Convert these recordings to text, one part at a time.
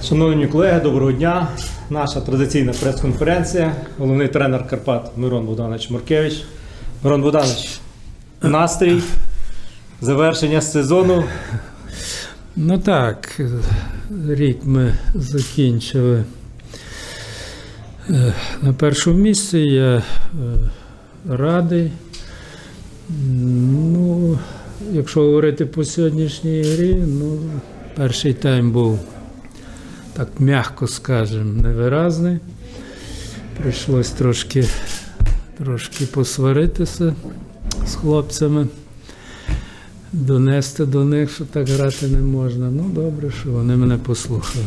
Шановні колеги, доброго дня. Наша традиційна прес-конференція. Головний тренер Карпат Мирон Богданович Маркевич. Мирон Богданович, настрій, завершення сезону. Ну так, рік ми закінчили на першому місці. Я радий. Ну, якщо говорити по сьогоднішній грі, перший тайм був, так м'яко скажемо, невиразний. Прийшлось трошки посваритися з хлопцями, донести до них, що так грати не можна. Ну, добре, що вони мене послухали.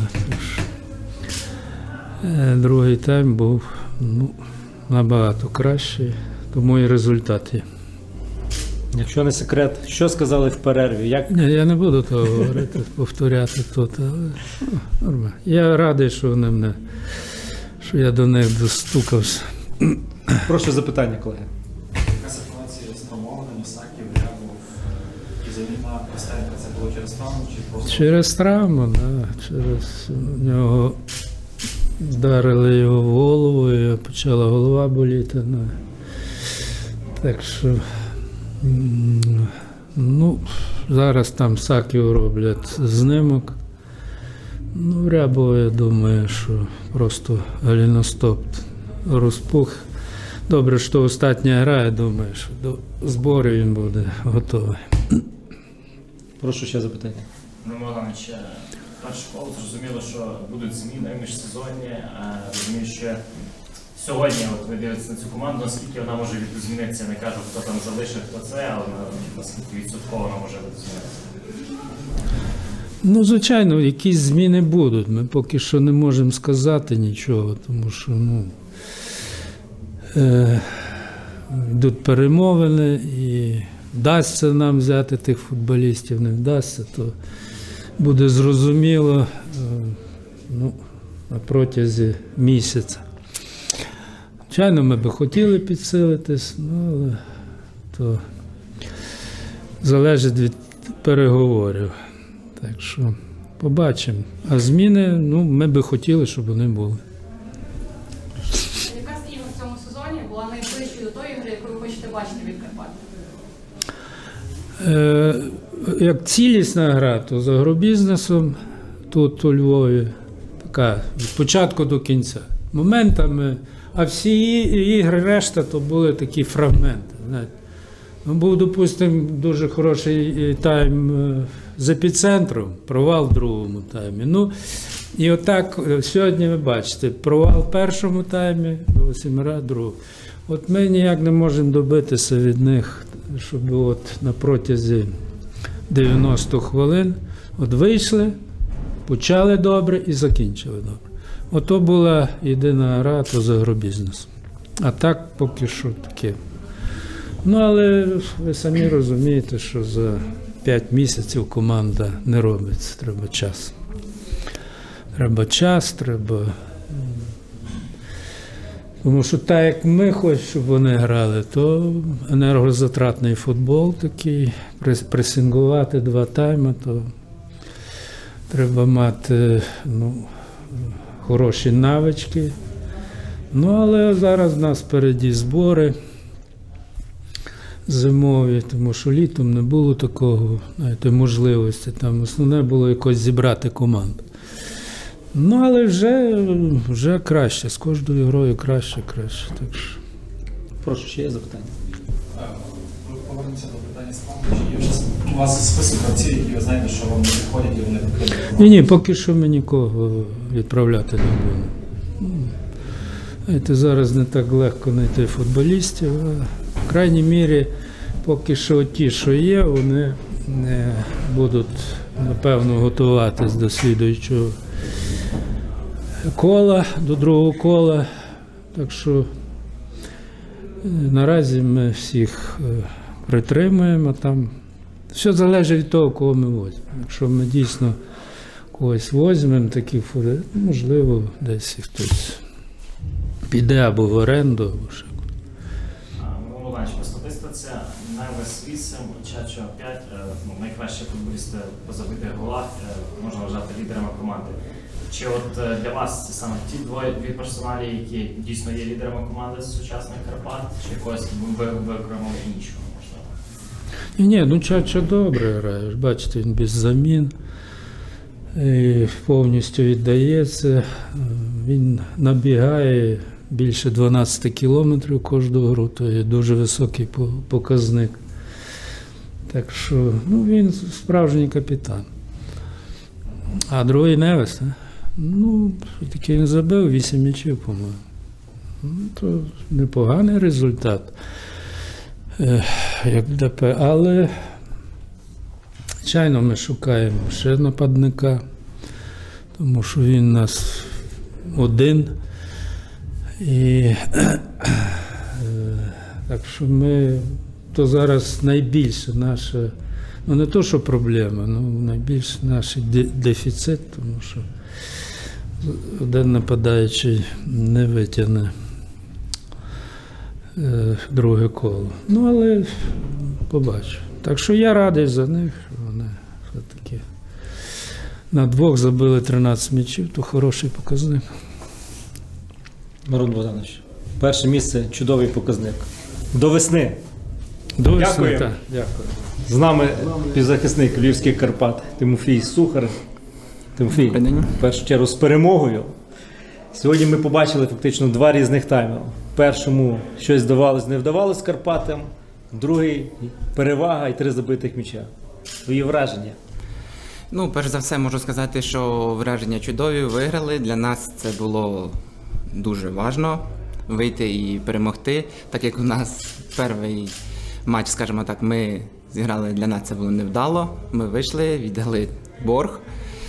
Другий тайм був набагато кращий, тому і результат є. Якщо не секрет, що сказали в перерві? Ні, я не буду того говорити, повторяти тут, але нормально. Я радий, що я до них достукався. Прошу запитання, колеги. Яка ситуація з травмованими, Саків, Рябов і заміна Костенка? Це було через травму чи просто? Через травму, так. Через нього вдарили його в голову, і почала голова боліти. Так що, зараз там Саків роблять знимок. В Рябова, я думаю, що просто галіностоп розпух. Добре, що остання гра, я думаю, що до зборів він буде готовий. Прошу ще запитання. Богданович, першу школу зрозуміло, що будуть зміни міжсезонні. Розумію, що сьогодні ви дивитеся на цю команду, наскільки вона може відозмінитися. Я не кажу, хто там залишив, хто це, але наскільки відсотково вона може відозмінитися. Звичайно, якісь зміни будуть. Ми поки що не можемо сказати нічого, тому що, йдуть перемовини і вдасться нам взяти тих футболістів, не вдасться, то буде зрозуміло на протязі місяця. Звичайно, ми би хотіли підсилитись, але то залежить від переговорів. Так що побачимо. А зміни, ми би хотіли, щоб вони були. Яка з ігор в цьому сезоні була найближчою до тої гри, яку ви хочете бачити від Карпат? Як цілісна гра, то з агробізнесом тут у Львові така від початку до кінця. Моментами, а всі ігри, решта, то були такі фрагменти. Знаєте. Був, допустимо, дуже хороший тайм з епіцентром, провал в другому таймі. І отак сьогодні ви бачите, провал в першому таймі, до 8 гра, другого. От ми ніяк не можемо добитися від них, щоб на протязі 90 хвилин вийшли, почали добре і закінчили добре. Ото була єдина гра, то з агробізнесом. А так поки що таке. Але ви самі розумієте, що за 5 місяців команда не робиться. Треба час. Тому що так, як ми хочемо, щоб вони грали, то енергозатратний футбол такий, пресингувати 2 тайми, то треба мати хороші навички. Але зараз в нас впереді збори зимові, тому що літом не було такого, можливості. Там основне було якось зібрати команду. Але вже краще, з кожною грою краще. Так що. Прошу, ще є запитання. Повернемося до питання складу. Чи є у вас список гравців, які ви знаєте, що вам не підходять і вони покидають? Ні, поки що ми нікого відправляти не будемо. Зараз не так легко знайти футболістів. В крайній мірі, поки що ті, що є, вони будуть, напевно, готуватись до слідуючого кола, до другого кола. Так що наразі ми всіх притримуємо. Там все залежить від того, кого ми возьмемо. Якщо ми дійсно когось возьмемо, таких футболістів, можливо, десь хтось піде або в оренду, або ще. Володимирович, по статистиці Невес 8, Чачо 5, найкращі футболісти по забитих голах, можна вважати лідерами команди. Чи от для вас саме ті дві персоналі, які дійсно є лідерами команди з сучасних Карпат, чи якось ви окремо іншого, можливо? Ні, ну Чача добре грає. Бачите, він без замін. І повністю віддається. Він набігає більше 12 кілометрів кожну гру, то є дуже високий показник. Так що, ну, він справжній капітан. А другий Невес, ну, такий він забив 8 м'ячів, по-моєму. Ну, то непоганий результат, як ДП. Але, звичайно, ми шукаємо ще нападника, тому що він у нас один. І так що ми, то зараз найбільше наша, ну не то, що проблема, ну найбільше наш дефіцит, тому що один нападаючий не витягне друге коло. Ну, але побачу. Так що я радий за них, що вони все-таки на двох забили 13 м'ячів, то хороший показник. Мирон Богданович, перше місце – чудовий показник. До весни. До весни, Дякую. так, дякую. З нами півзахисник Львівських Карпат Тимофій Сухар. Тимофій, в першу чергу з перемогою. Сьогодні ми побачили фактично два різних тайми. В першому щось здавалось, не вдавалось Карпатам, в другий перевага і 3 забитих м'яча. Твої враження? Ну, перш за все, можу сказати, що враження чудові, виграли. Для нас це було дуже важливо вийти і перемогти. Так як у нас перший матч, скажімо так, ми зіграли, для нас це було невдало. Ми вийшли, віддали борг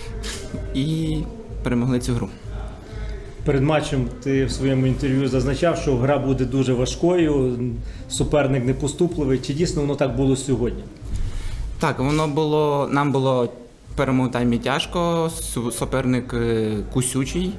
і перемогли цю гру. Перед матчем ти в своєму інтерв'ю зазначав, що гра буде дуже важкою, суперник непоступливий. Чи дійсно воно так було сьогодні? Так, нам було в першому таймі тяжко, суперник кусючий.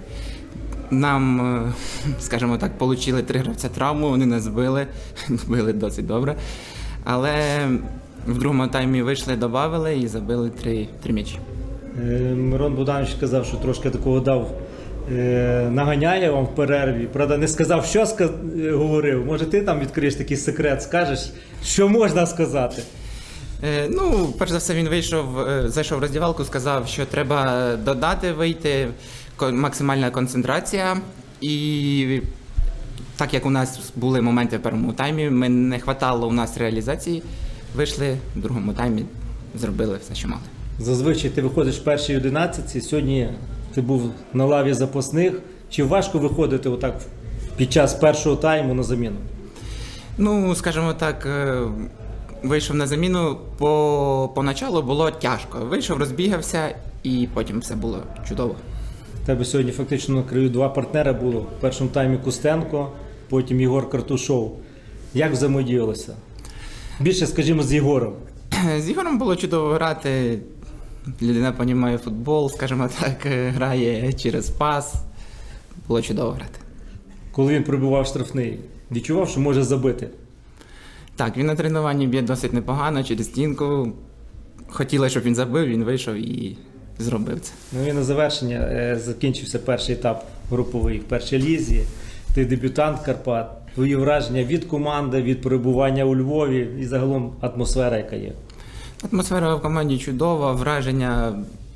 Нам, скажімо так, отримали 3 гравця травму, вони нас били досить добре. Але в другому таймі вийшли, додали і забили 3 м'ячі. Мирон Богданович сказав, що трошки такого дав, наганяє вам в перерві. Правда, не сказав, що говорив. Може, ти там відкриєш такий секрет, скажеш, що можна сказати? Ну, перш за все, він зайшов в роздягалку, сказав, що треба додати, вийти, максимальна концентрація. І так як у нас були моменти в першому таймі, не вистачало у нас реалізації, вийшли в другому таймі, зробили все, що мали. Зазвичай ти виходиш в першій 11, сьогодні ти був на лаві запасних. Чи важко виходити отак під час першого тайму на заміну? Ну, скажімо так, вийшов на заміну, поначалу було тяжко. Вийшов, розбігався і потім все було чудово. У тебе сьогодні фактично на краю 2 партнера було. В першому таймі Кустенко, потім Єгор Картушов. Як взаємодіялося? Більше, скажімо, з Єгором. З Єгором було чудово грати. Людина розуміє футбол, скажімо так, грає через пас. Було чудово грати. Коли він пробивав штрафний, відчував, що може забити? Так, він на тренуванні б'є досить непогано, через стінку. Хотіли, щоб він забив, він вийшов і зробив це. Ну і на завершення закінчився перший етап груповий в першій лізі. Ти дебютант Карпат. Твої враження від команди, від перебування у Львові і загалом атмосфера, яка є? Атмосфера в команді чудова, враження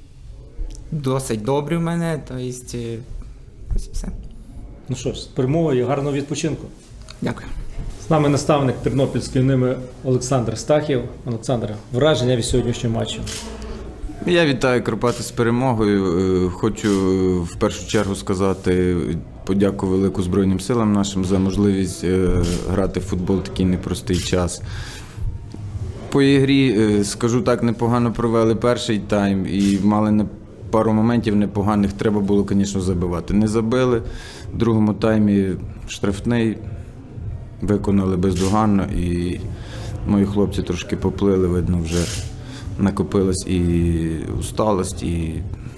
досить добрі в мене, тобто ось все. Ну що ж, з перемогою, гарного відпочинку. Дякую. З нами наставник Тернопільської Ними Олександр Стахів. Олександр, враження від сьогоднішнього матчу? Я вітаю Карпати з перемогою. Хочу в першу чергу сказати подяку велику Збройним силам нашим за можливість грати в футбол в такий непростий час. По ігрі, скажу так, непогано провели перший тайм і мали пару моментів непоганих, треба було, звісно, забивати. Не забили, в другому таймі штрафний, виконали бездоганно і мої хлопці трошки поплили, видно, вже накопилась і усталость, і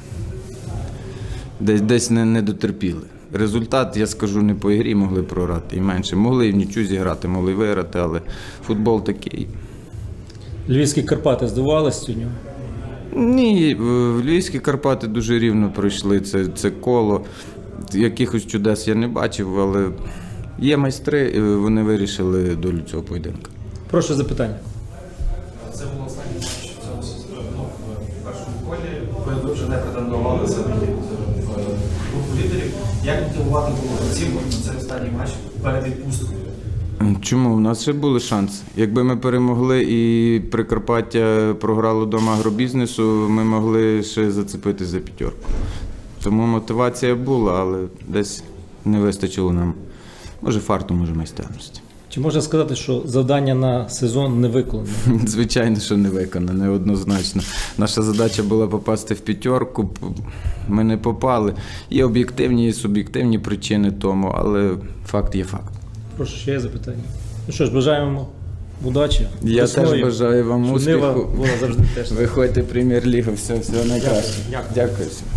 десь не дотерпіли. Результат, я скажу, не по ігрі могли програти і менше. Могли і в нічу зіграти, могли виграти, але футбол такий. Львівські Карпати здивувались сьогодні? Ні, Львівські Карпати дуже рівно пройшли це коло. Якихось чудес я не бачив, але є майстри, і вони вирішили долю цього поєдинку. Прошу запитання. Це був останній матч в цьому сезоні, в першому колі. Ви вже не претендували за в групу лідерів. Як мотивувати було гравців на цей останній матч перед відпусткою? Чому? У нас ще були шанси. Якби ми перемогли і Прикарпаття програло вдома агробізнесу, ми могли ще зацепити за п'ятерку. Тому мотивація була, але десь не вистачило нам. Може фарту, може майстерності. Чи можна сказати, що завдання на сезон не виконане? Звичайно, що не виконане, однозначно. Наша задача була попасти в п'ятерку, ми не попали. Є об'єктивні і суб'єктивні причини тому, але факт є факт. Прошу, ще є запитання. Ну що ж, бажаємо удачі. Я Весною, теж бажаю вам щоб Нива успіху. була завжди теж. Виходьте в Прем'єр-лігу, всього найкраще. Дякую. Дякую.